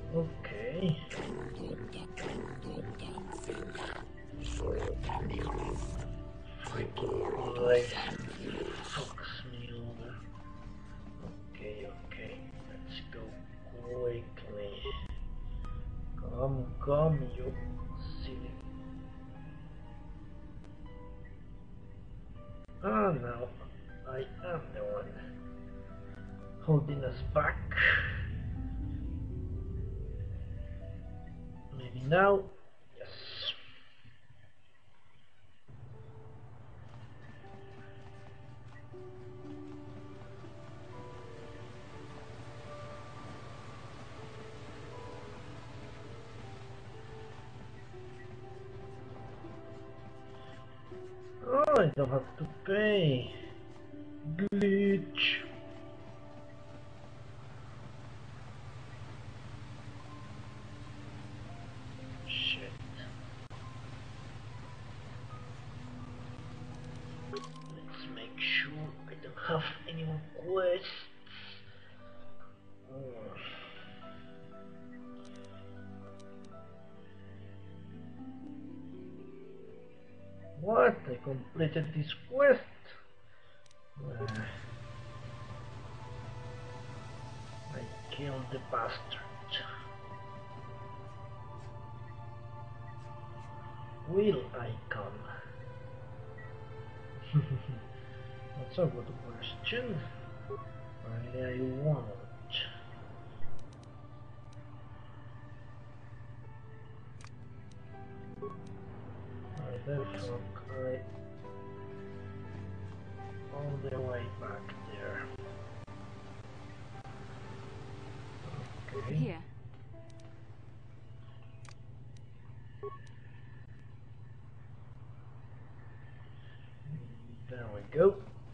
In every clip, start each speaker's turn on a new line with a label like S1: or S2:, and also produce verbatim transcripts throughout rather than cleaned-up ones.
S1: Okay. Freaking leg fucks me over. Okay, okay. Let's go quickly. Come, come, you silly. Ah, now I am the one holding us back. Maybe now. Yes. Oh, I don't have to pay. Glitch. Shit. Let's make sure I don't have any more quests. Oh. What? I completed this quest? Uh, I killed the bastard. Will I come? That's a good question. Really, I won't. Why the fuck I all the way back there? Okay.
S2: Here.
S1: There we go.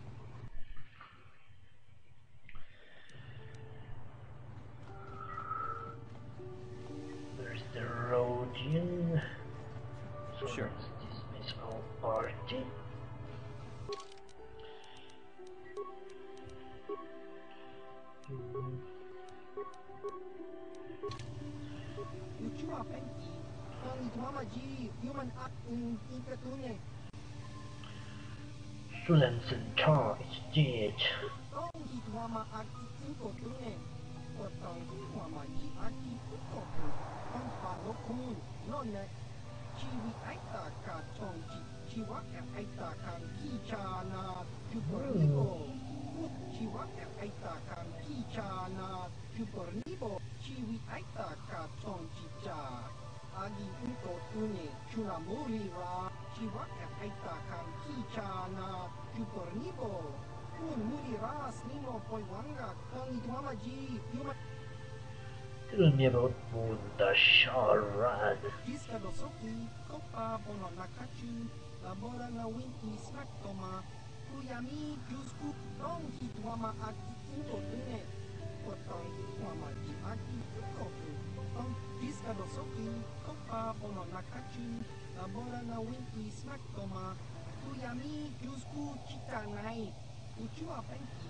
S1: There's the Rhodian. So
S3: Sure.
S1: let's dismiss our party. Mm.
S4: Ucua penki, ang ituama ji human act in ikatune.
S1: Sulan Centaur is dead.
S4: Ang ituama act ikotune. Potong ituama ji act ikotu. Ang palokun nonne. Chiwi aita ka chong ji. Chiwa aita kan kichana. Jupornibo. Chiwa aita kan kichana. Jupornibo. Chiwi aita ka chong chicha. Agi unto une chunamuri ra. Chiwa aita kan kichana. Jupornibo. Un muri ras nimo poiwanga kang ituama ji. Human
S1: Tell me about Bunda Sharad.
S4: Jiska dosoki, kopa bono nakachu, labora na winki smaktoma, kuyami jusku tong hituama aki inko tune, potong hituama ji aki inko tu. Tong jiska dosoki, kopa bono nakachu, labora na winki smaktoma, kuyami jusku chitanai, uchua penki.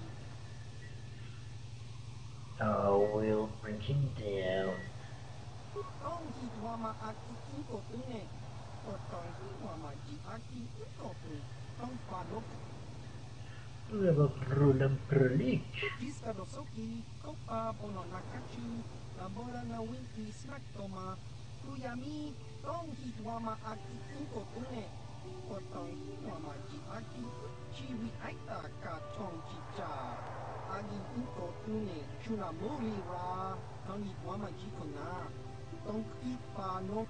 S1: I will bring him down.
S4: Tong hituama aki inko tune, potong hituama ji aki inko tu. Tong padok
S1: Tell me about Roland Perlich.
S4: Jiska dosoki, kopa bono nakachu, labora na winki smaktoma, kuyami tong hituama aki inko tune, potong hituama ji aki, chiwi aita ka tong chicha, agi inko tune, chunamuri ra, tong hituama ji kona, tong ipa no.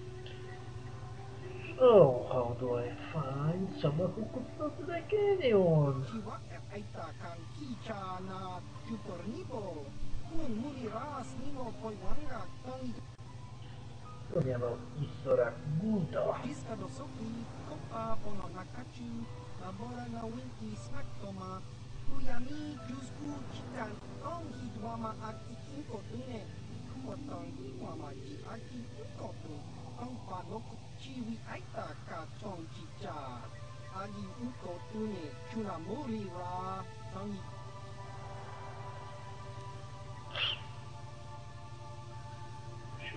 S1: So, how do I find someone who could not like anyone?
S4: Chiwa aita kan kichana, jupornibo, un muri ras nimo poiwanga, tong
S1: Tell me about Isora Gunda.
S4: Jiska dosoki, kopa bono nakachu, labora na winki smaktoma, kuyami jusku chitan, tong hituama aki inko tune, potong hituama ji aki inko tu, tong padok chiwi aita ka tong chicha, agi inko tune, chunamuri ra, tong i-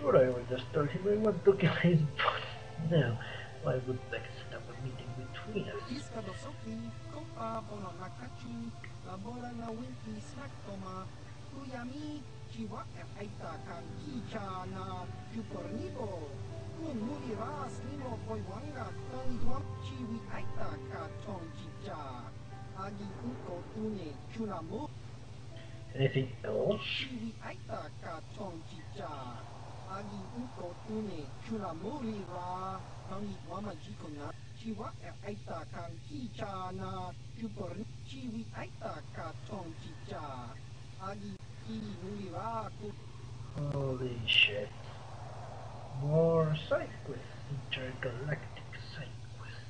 S1: before I would just told him I want to kill his boss. Now, I would like to set up a meeting between us.
S4: Iskadosoki, Kopa, Bononakachu, Labora na Winki, Snaktoma, Kuyami, Chiwa, Aita, Kankicha, na Chupornibo, Kun Muriras, Nimo, Koiwanga, Tongwam, Chiwi, Aita, Katong, Chicha, Agi, Uko, Tune, Chunamu,
S1: Anything else?
S4: Chiwi, Aita, Katong, Chicha, Agi, Uko, Tune, Chunamuri, Ra, Tangi, Wama, Jikona, Chiwa aita kang kicha na chupor chiwi aita ka tong chicha agi ki nulira ku.
S1: Holy shit. More side quests, intergalactic side quests.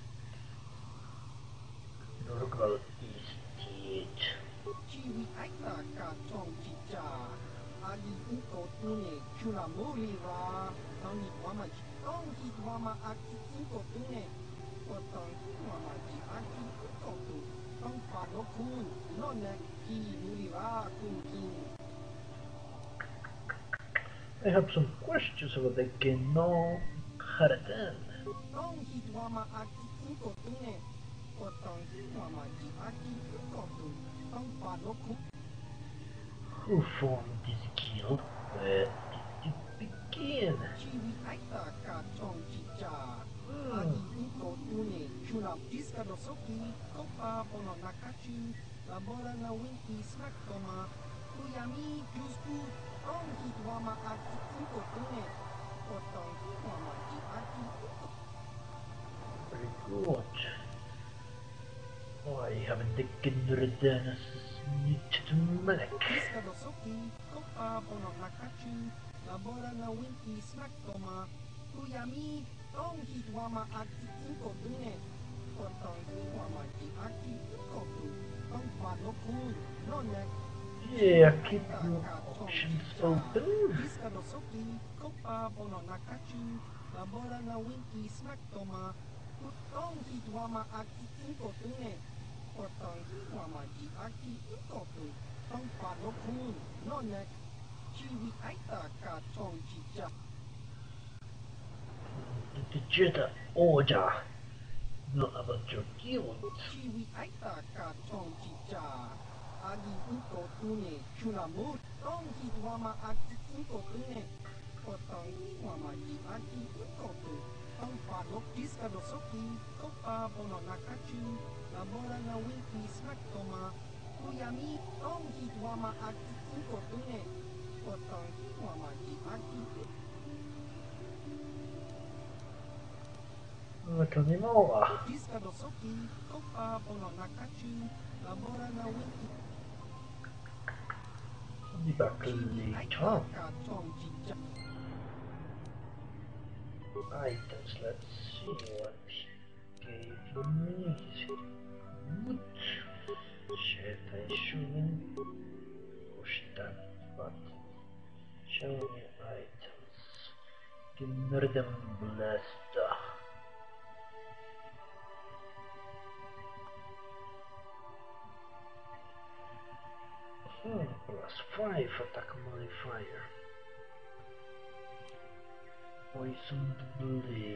S1: Norgal Estate.
S4: Chiwi aita ka tong chicha agi uko tune chunamuri ra tangi wama tong hit wama aki uko tune potong wama ji aki uko tu tong pano kun none ki nulira kun kin.
S1: I have some questions about the Geno Haratan.
S4: Tong hit wama aki uko tune potong wama ji aki uko tu tong pano kun.
S1: Who formed this guild? Where did it begin?
S4: Chiwi aita ka tong chicha
S1: Hmm.
S4: agi uko tune chuna Iskadosoki kopa pono nakachu labora na winki snaktoma kuyami jusku tong hit wama aki uko tune potong wama ji aki uko.
S1: Very good. Why haven't the Genredanas knitted Malek?
S4: Iskadosoki kopa pono nakachu labora na winki snaktoma kuyami tong hit wama aki uko tune potong wama ji aki uko tu tong pano kun none.
S1: Yeah, keep your options open.
S4: Iskadosoki kopa pono nakachu labora na winki snaktoma tong hit wama aki uko tune potong wama ji aki uko tu tong pano kun none. Chiwi aita ka tong chicha
S1: The Jedi Order. Not about your guild.
S4: chiwi aita ka tong chicha agi uko tune chunamur tong hit wama aki uko tune potong wama ji aki uko tu tong pano Iskadosoki kopa pono nakachu labora na winki snaktoma kuyami tong hit wama aki uko tune potong wama ji aki uko.
S1: Uh, tell me more.
S4: Iskadosoki kopa pono nakachu labora na winki
S1: I'll be back later. Items, let's see what gave me. Wood. Shit, I shouldn't push that button. Show me items. Gnurdam Blaster. Hmm, plus five attack modifier. Poisoned blade.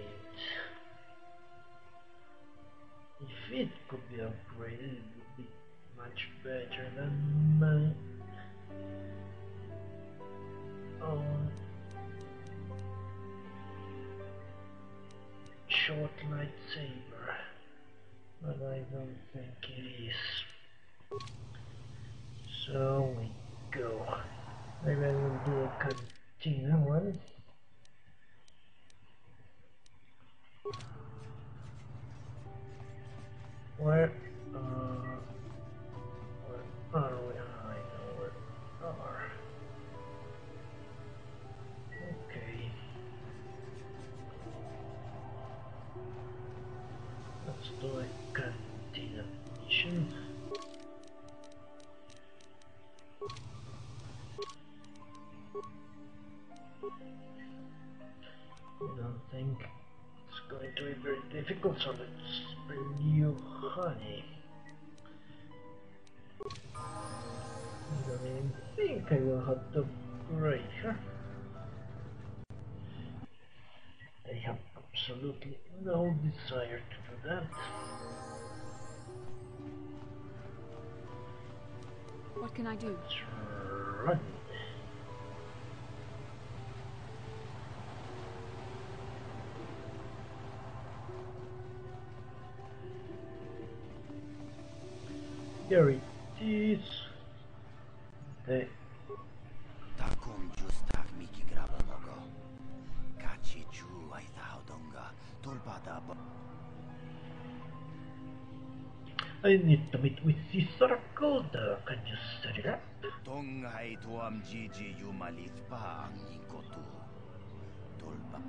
S1: If it could be upgraded, it would be much better than my own short lightsaber. But I don't think it is. So we go. Maybe I will do a continue one. Where, uh, where are we? I know where we are. Okay. Let's do a cantina mission. I don't think it's going to be very difficult, so let's bring you honey. I don't even think I will have to upgrade her. I have absolutely no desire to do that.
S2: What can I do?
S1: Let's run. There it is. The
S3: Takum justak miki grabanogo. Kachi chu aithaudonga tulpada.
S1: I need to meet with the circle. Can you set it up?
S3: Tongai tuam gigi yumalithpa ang inkotu. Tulpa.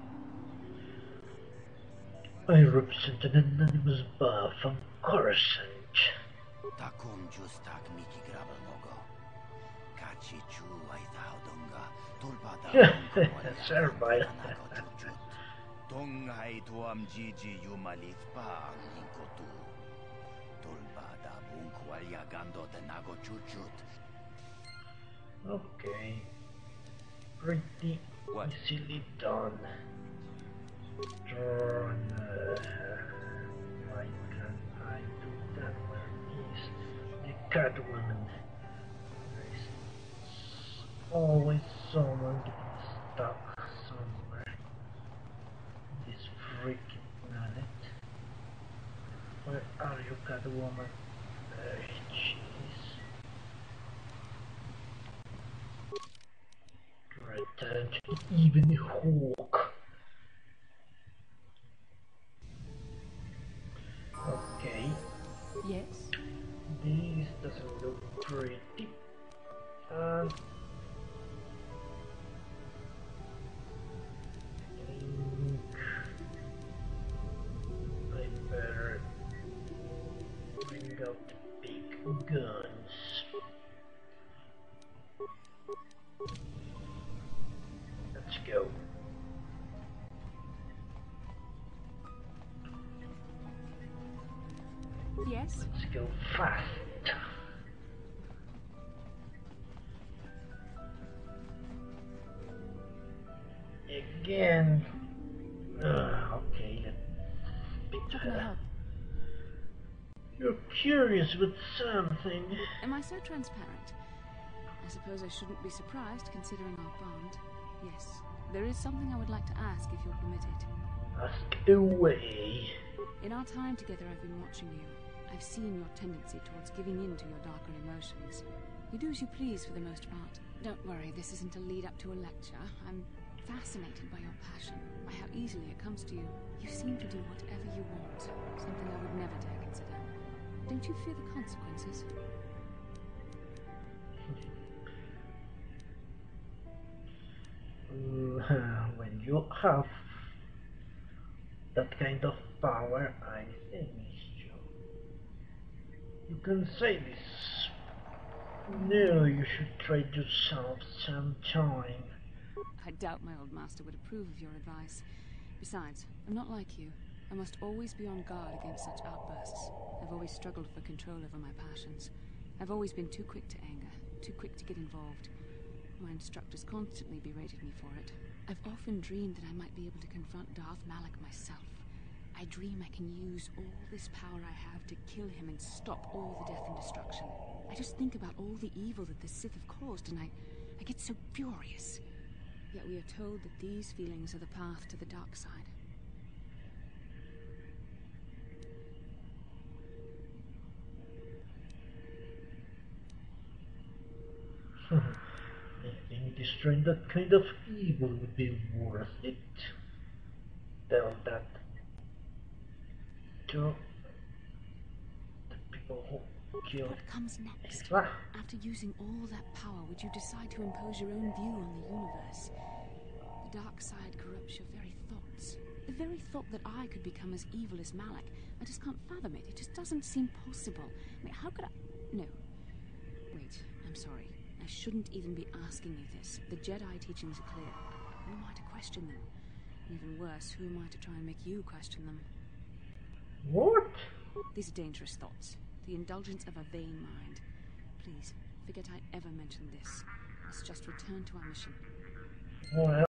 S1: I represent an anonymous bar from Coruscant.
S3: Takum justak miki grabanogo. Kachi chu aithaudonga tulpada.
S1: Servile.
S3: Tongai tuam gigi yumalithpa ang inkotu. Tulpada bunkwalya gando de nago chuchut.
S1: Okay. Pretty
S3: What?
S1: easily done. Turn. Uh, why can't I do that? Where is the Catwoman? There is always someone getting stuck somewhere. This freaking planet. Where are you, Catwoman? There she is. Return to the Even Hawk. Okay,
S2: Yes?
S1: this doesn't look pretty. Um, I think I better bring out the big guns. Let's go.
S2: Yes?
S1: Let's go fast. Again. Uh, okay, let's
S2: How can I help?
S1: You're curious with something.
S2: Am I so transparent? I suppose I shouldn't be surprised considering our bond. Yes, there is something I would like to ask if you'll permit it.
S1: Ask away.
S2: In our time together, I've been watching you. I've seen your tendency towards giving in to your darker emotions. You do as you please for the most part. Don't worry, this isn't a lead up to a lecture. I'm fascinated by your passion, by how easily it comes to you. You seem to do whatever you want, something I would never dare consider. Don't you fear the consequences?
S1: Uh, when you have that kind of power, I think you, you can say this. No, you should try yourself sometime.
S2: I doubt my old master would approve of your advice. Besides, I'm not like you. I must always be on guard against such outbursts. I've always struggled for control over my passions. I've always been too quick to anger, too quick to get involved. My instructors constantly berated me for it. I've often dreamed that I might be able to confront Darth Malak myself. I dream I can use all this power I have to kill him and stop all the death and destruction. I just think about all the evil that the Sith have caused and I, I get so furious. Yet we are told that these feelings are the path to the dark side.
S1: I think destroying that kind of evil would be worth it. Tell that to the people who killed
S2: What comes next?
S1: Ezra.
S2: After using all that power, would you decide to impose your own view on the universe? The dark side corrupts your very thoughts. The very thought that I could become as evil as Malak, I just can't fathom it. It just doesn't seem possible. I mean, how could I... No. Wait, I'm sorry. I shouldn't even be asking you this. The Jedi teachings are clear. Who am I to question them? Even worse, who am I to try and make you question them?
S1: What?
S2: These are dangerous thoughts. The indulgence of a vain mind. Please, forget I ever mentioned this. Let's just return to our mission.
S1: Well,